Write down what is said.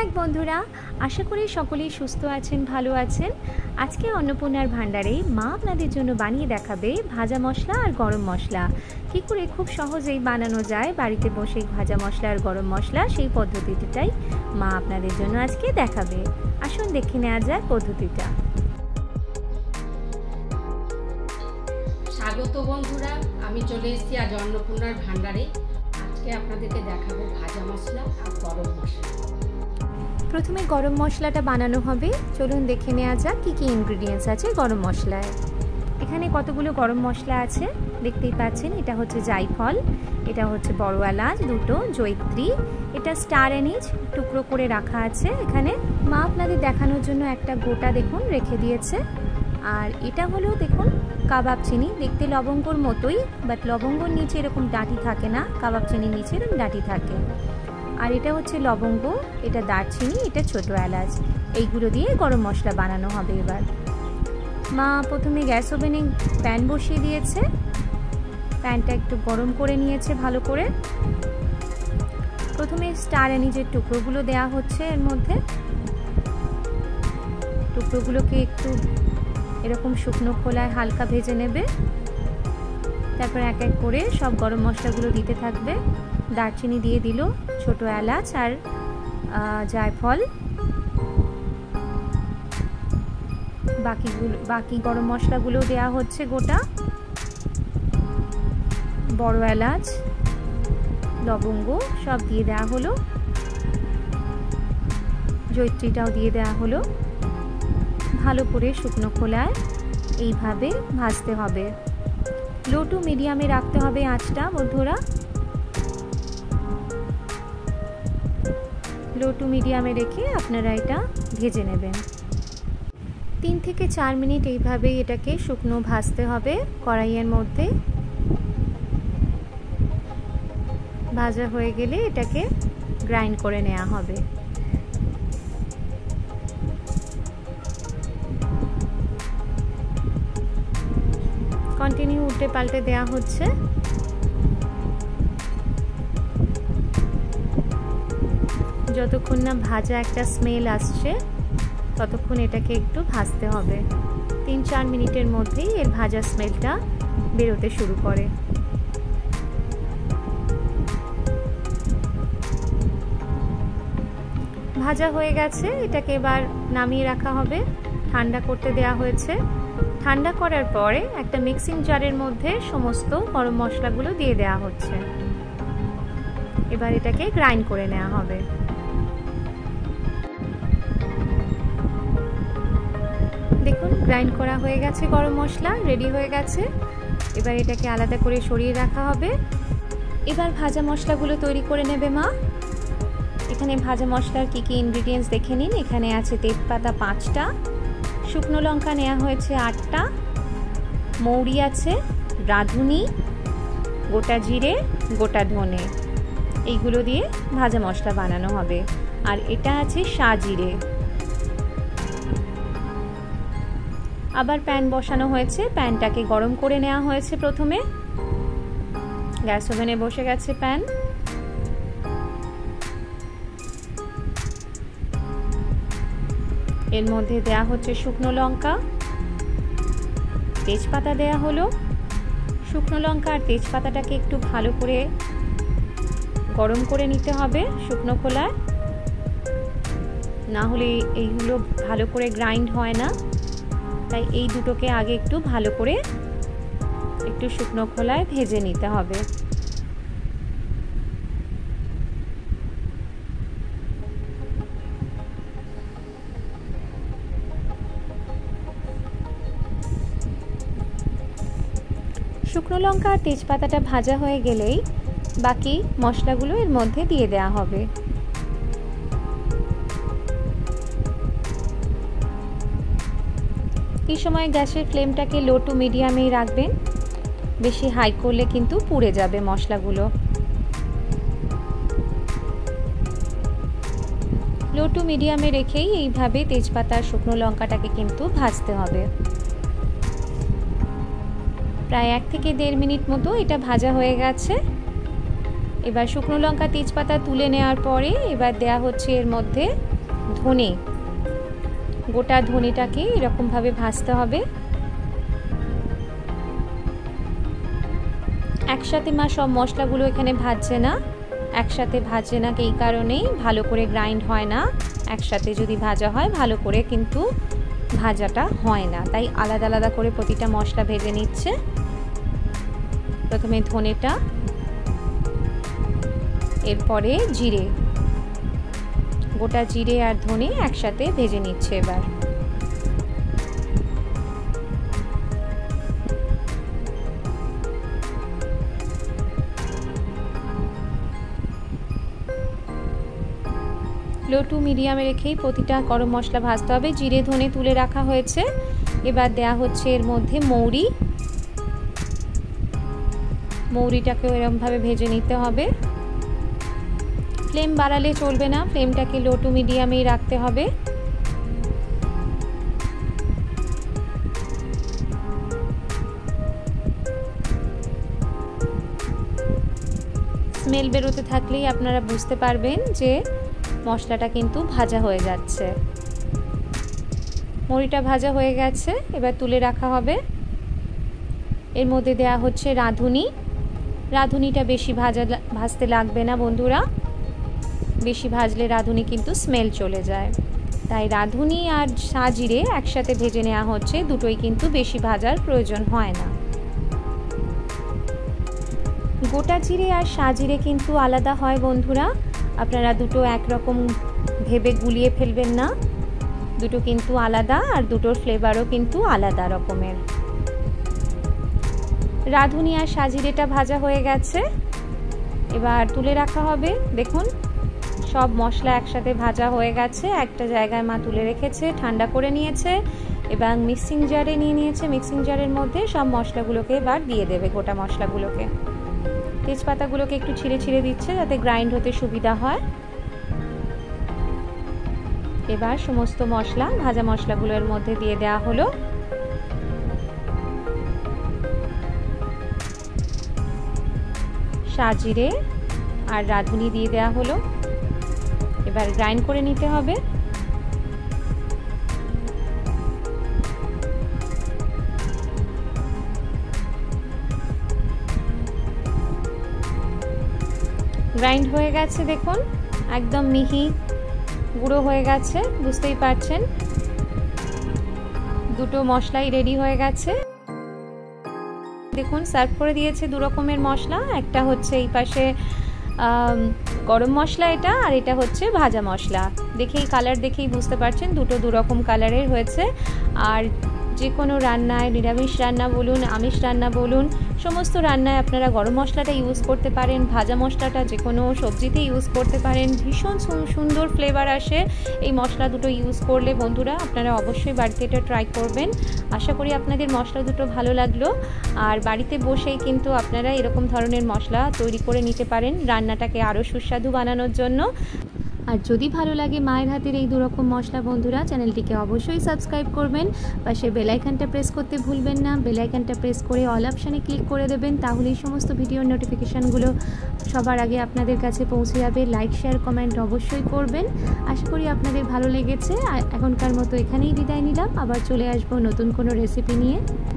Back বন্ধুরা, আশা করি সকলেই সুস্থ আছেন, ভালো আছেন। আজকে অন্নপূর্ণার ভান্ডারে মা আপনাদের জন্য বানিয়ে দেখাবে ভাজা মশলা আর গরম মশলা। কী করে খুব সহজেই বানানো যায় বাড়িতে বসে ভাজা মশলা আর গরম মশলা, সেই পদ্ধতিটাই মা আপনাদের জন্য আজকে দেখাবে। আসুন দেখে নেওয়া যায় পদ্ধতিটা। স্বাগত বন্ধুরা, আমি চলে এসেছি আজ অন্নপূর্ণার ভান্ডারে। আজকে আপনাদেরকে দেখাবো ভাজা মশলা আর গরম মশলা। প্রথমে গরম মশলাটা বানানো হবে। চলুন দেখে নেওয়া যাক কী কী ইনগ্রিডিয়েন্টস আছে গরম মশলায়। এখানে কতগুলো গরম মশলা আছে দেখতেই পাচ্ছেন। এটা হচ্ছে জায়ফল, এটা হচ্ছে বড় এলাচ দুটো, জয়িত্রী, এটা স্টার এনিজ টুকরো করে রাখা আছে। এখানে মা আপনাদের দেখানোর জন্য একটা গোটা দেখুন রেখে দিয়েছে। আর এটা হলো দেখুন কাবাব চিনি, দেখতে লবঙ্গর মতোই, বাট লবঙ্গর নিচে এরকম ডাঁটি থাকে না, কাবাব চিনির নিচে এরকম ডাঁটি থাকে। আর এটা হচ্ছে লবঙ্গ, এটা দারচিনি, এটা ছোট এলাচ। এইগুলো দিয়ে গরম মশলা বানানো হবে। এবার মা প্রথমে গ্যাস ওভেনে প্যান বসিয়ে দিয়েছে, প্যানটা একটু গরম করে নিয়েছে ভালো করে। প্রথমে স্টার এনিজের টুকরোগুলো দেয়া হচ্ছে এর মধ্যে। টুকরোগুলোকে একটু এরকম শুকনো খোলায় হালকা ভেজে নেবে। তারপর এক এক করে সব গরম মশলাগুলো দিতে থাকবে। দারচিনি দিয়ে দিল, ছোট এলাচ আর জায়ফল। বাকি গরম মশলাগুলো দেয়া হচ্ছে গোটা, বড় এলাচ, লবঙ্গ সব দিয়ে দেওয়া হলো, জয়িত্রীটাও দিয়ে দেওয়া হলো। ভালো করে শুকনো খোলায় এইভাবে ভাজতে হবে। লো টু মিডিয়ামে রাখতে হবে আঁচটা বন্ধুরা, লো টু মিডিয়ামে রেখে আপনারা এটা ভেজে নেবেন। 3 থেকে 4 মিনিট এইভাবেই এটাকে শুকনো ভাজতে হবে কড়াইয়ের মধ্যে। ভাজা হয়ে গেলে এটাকে গ্রাইন্ড করে নেওয়া হবে। কন্টিনিউ উল্টে পাল্টে দেওয়া হচ্ছে। যতক্ষণ না ভাজা একটা স্মেল আসছে ততক্ষণ এটাকে একটু ভাজতে হবে। 3-4 মিনিটের মধ্যেই এর ভাজা স্মেলটা বেরোতে শুরু করে। ভাজা হয়ে গেছে, এটাকে এবার নামিয়ে রাখা হবে। ঠান্ডা করতে দেওয়া হয়েছে। ঠান্ডা করার পরে একটা মিক্সিং জারের মধ্যে সমস্ত গরম মশলাগুলো দিয়ে দেওয়া হচ্ছে। এবার এটাকে গ্রাইন্ড করে নেওয়া হবে। দেখুন গ্রাইন্ড করা হয়ে গেছে, গরম মশলা রেডি হয়ে গেছে। এবার এটাকে আলাদা করে সরিয়ে রাখা হবে। এবার ভাজা মশলাগুলো তৈরি করে নেবে মা। এখানে ভাজা মশলার কী কী ইনগ্রিডিয়েন্টস দেখে নিন। এখানে আছে তেজপাতা 5টা, শুকনো লঙ্কা নেওয়া হয়েছে 8টা, মৌরি আছে, রাঁধুনি, গোটা জিরে, গোটা ধনে, এইগুলো দিয়ে ভাজা মশলা বানানো হবে। আর এটা আছে সাজিরে। আবার প্যান বসানো হয়েছে, প্যানটাকে গরম করে নেওয়া হয়েছে। প্রথমে গ্যাস ওভেনে বসে গেছে প্যান। এর মধ্যে দেয়া হচ্ছে শুকনো লঙ্কা, তেজপাতা দেয়া হলো। শুকনো লঙ্কা আর তেজপাতাটাকে একটু ভালো করে গরম করে নিতে হবে শুকনো খোলায়, না হলে এইগুলো ভালো করে গ্রাইন্ড হয় না। তাই এই দুটোকে আগে একটু ভালো করে একটু শুকনো খোলায় ভেজে নিতে হবে। শুকনো লঙ্কা আর তেজপাতাটা ভাজা হয়ে গেলেই বাকি মশলাগুলো এর মধ্যে দিয়ে দেওয়া হবে। এই সময় গ্যাসের ফ্লেমটাকে লো টু মিডিয়ামেই রাখবেন, বেশি হাই করলে কিন্তু পুড়ে যাবে মশলাগুলো। লো টু মিডিয়ামে রেখেই এইভাবে তেজপাতা আর শুকনো লঙ্কাটাকে কিন্তু ভাজতে হবে। প্রায় 1 থেকে 1.5 মিনিট মতো এটা ভাজা হয়ে গেছে। এবার শুকনো লঙ্কা তেজপাতা তুলে নেওয়ার পরে এবার দেয়া হচ্ছে এর মধ্যে ধনে। গোটা ধনেটাকে এরকমভাবে ভাজতে হবে। একসাথে মা সব মশলাগুলো এখানে ভাজছে না, একসাথে ভাজে না এই কারণেই ভালো করে গ্রাইন্ড হয় না। একসাথে যদি ভাজা হয় ভালো করে কিন্তু ভাজাটা হয় না, তাই আলাদা আলাদা করে প্রতিটা মশলা ভেজে নিচ্ছে। প্রথমে ধনেটা, এরপরে জিরে, গোটা জিরে আর ধনে একসাথে ভেজে নিচ্ছে। এবার লো টু মিডিয়ামে রেখেই প্রতিটা গরম মশলা ভাজতে হবে। জিরে ধনে তুলে রাখা হয়েছে। এবার দেয়া হচ্ছে এর মধ্যে মৌরি। মৌরিটাকেও এরকমভাবে ভেজে নিতে হবে। ফ্লেম বাড়ালে চলবে না, ফ্লেমটাকে লো টু মিডিয়ামেই রাখতে হবে। স্মেল বেরোতে থাকলেই আপনারা বুঝতে পারবেন যে মশলাটা কিন্তু ভাজা হয়ে যাচ্ছে। মৌরিটা ভাজা হয়ে গেছে, এবার তুলে রাখা হবে। এর মধ্যে দেয়া হচ্ছে রাঁধুনি। রাঁধুনিটা বেশি ভাজতে লাগবে না বন্ধুরা, বেশি ভাজলে রাঁধুনি কিন্তু স্মেল চলে যায়, তাই রাঁধুনি আর সাজিরে একসাথে ভেজে নেওয়া হচ্ছে। দুটোই কিন্তু বেশি ভাজার প্রয়োজন হয় না। গোটা জিরে আর সাজিরে কিন্তু আলাদা হয় বন্ধুরা, আপনারা দুটো একরকম ভেবে গুলিয়ে ফেলবেন না। দুটো কিন্তু আলাদা, আর দুটোর ফ্লেভারও কিন্তু আলাদা রকমের। রাঁধুনি আর সাজিরেটা ভাজা হয়ে গেছে, এবার তুলে রাখা হবে। দেখুন সব মশলা একসাথে ভাজা হয়ে গেছে। একটা জায়গায় মা তুলে রেখেছে, ঠান্ডা করে নিয়েছে, এবং মিক্সিং জারে নিয়ে নিয়েছে। মিক্সিং জারের মধ্যে সব মশলাগুলোকে এবার দিয়ে দেবে, গোটা মশলাগুলোকে। তেজপাতাগুলোকে একটু ছিঁড়ে ছিঁড়ে দিচ্ছে যাতে গ্রাইন্ড হতে সুবিধা হয়। এবার সমস্ত মশলা, ভাজা মশলাগুলো এর মধ্যে দিয়ে দেওয়া হলো। সাজিরে আর রাঁধুনি দিয়ে দেওয়া হলো। এবার গ্রাইন্ড করে নিতে হবে। গ্রাইন্ড হয়ে গেছে, দেখুন একদম মিহি গুঁড়ো হয়ে গেছে, বুঝতেই পারছেন। দুটো মশলাই রেডি হয়ে গেছে। দেখুন সার্ভ করে দিয়েছে দু রকমের মশলা। একটা হচ্ছে এই পাশে গরম মশলা এটা, আর এটা হচ্ছে ভাজা মশলা। দেখেই কালার দেখেই বুঝতে পারছেন দুটো দু রকম কালারের হয়েছে। আর যে কোনো রান্নায়, নিরামিষ রান্না বলুন, আমিষ রান্না বলুন, সমস্ত রান্নায় আপনারা গরম মশলাটা ইউজ করতে পারেন। ভাজা মশলাটা যে কোনো সবজিতে ইউজ করতে পারেন। ভীষণ সুন্দর ফ্লেভার আসে এই মশলা দুটো ইউজ করলে। বন্ধুরা আপনারা অবশ্যই বাড়িতে এটা ট্রাই করবেন। আশা করি আপনাদের মশলা দুটো ভালো লাগলো। আর বাড়িতে বসেই কিন্তু আপনারা এরকম ধরনের মশলা তৈরি করে নিতে পারেন রান্নাটাকে আরও সুস্বাদু বানানোর জন্য। আর যদি ভালো লাগে মায়ের হাতের এই দুরকম মশলা বন্ধুরা, চ্যানেলটিকে অবশ্যই সাবস্ক্রাইব করবেন। পাশে বেল আইকনটা প্রেস করতে ভুলবেন না। বেল আইকনটা প্রেস করে অল অপশানে ক্লিক করে দেবেন, তাহলেই সমস্ত ভিডিওর নোটিফিকেশানগুলো সবার আগে আপনাদের কাছে পৌঁছে যাবে। লাইক শেয়ার কমেন্ট অবশ্যই করবেন। আশা করি আপনাদের ভালো লেগেছে। এখনকার মতো এখানেই বিদায় নিলাম, আবার চলে আসবো নতুন কোনো রেসিপি নিয়ে।